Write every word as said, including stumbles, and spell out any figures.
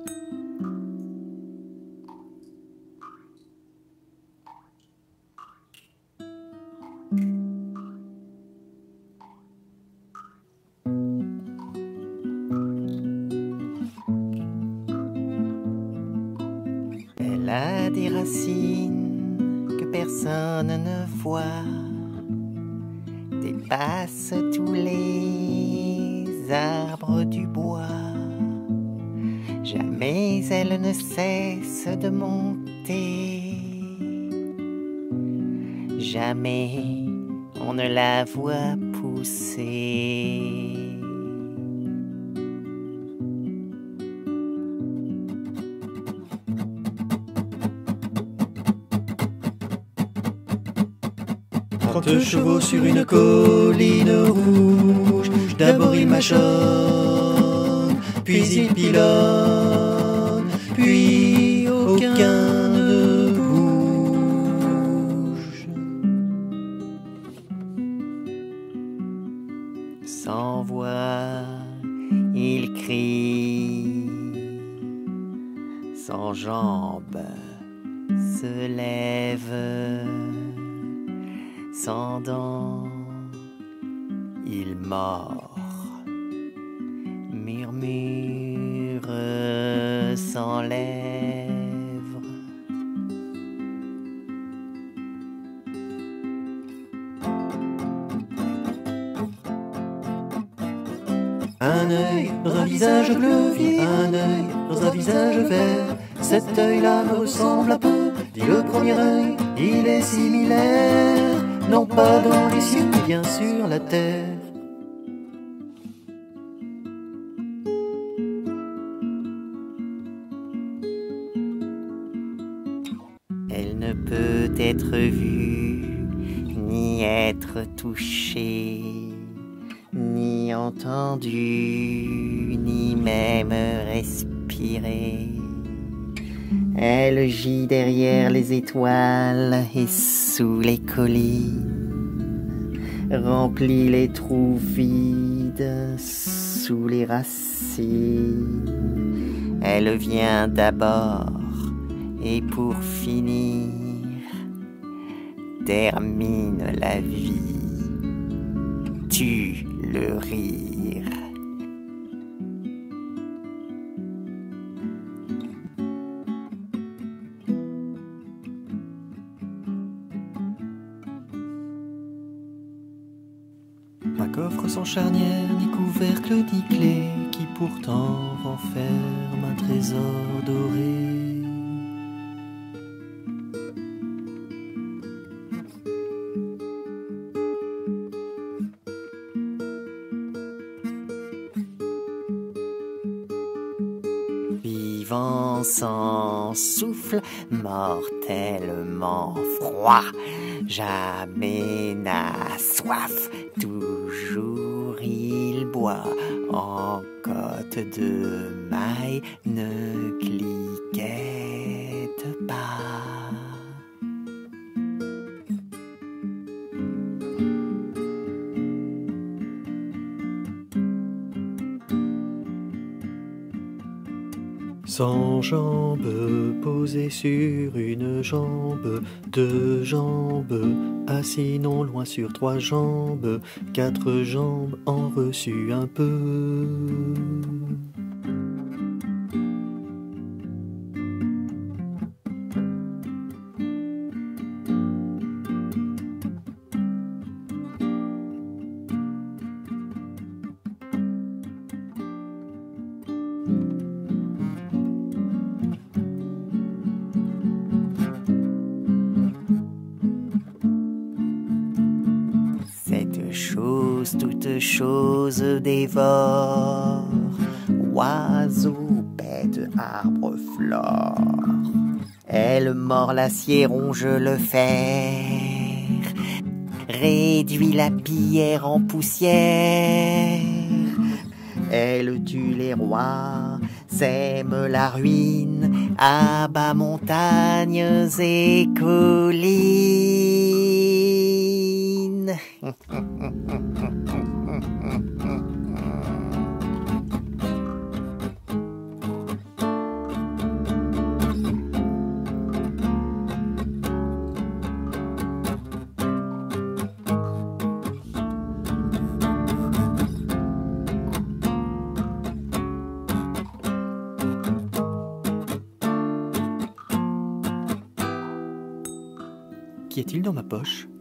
Elle a des racines que personne ne voit, dépasse tous les arbres du bois. Jamais elle ne cesse de monter, jamais on ne la voit pousser. Trente chevaux sur une colline rouge, d'abord il mâchonne, puis il pilonne, puis aucun ne bouge. Sans voix, il crie, sans jambes se lève, sans dents, il mord, murmure sans lèvres. Un œil dans un visage bleu, un œil dans un visage vert. Cet œil-là me ressemble un peu, dit le premier œil, il est similaire. Non pas dans les cieux, mais bien sur la terre. Elle ne peut être vue, ni être touchée, ni entendue, ni même respirée. Elle gît derrière les étoiles et sous les collines, remplit les trous vides sous les racines. Elle vient d'abord et pour finir termine la vie, tue le rire. Un coffre sans charnière, ni couvercle, ni clé, qui pourtant renferme un trésor doré. Vivant sans souffle, mortellement froid, jamais n'a soif, toujours il boit, en côte de maille ne cliquette pas. Sans jambes, posé sur une jambe, deux jambes, assis non loin sur trois jambes, quatre jambes en reçu un peu. Chose, toute chose dévore, oiseaux, bêtes, arbres, flore. Elle mord l'acier, ronge le fer, réduit la pierre en poussière. Elle tue les rois, sème la ruine, abat montagnes et collines. Qu'y a-t-il dans ma poche?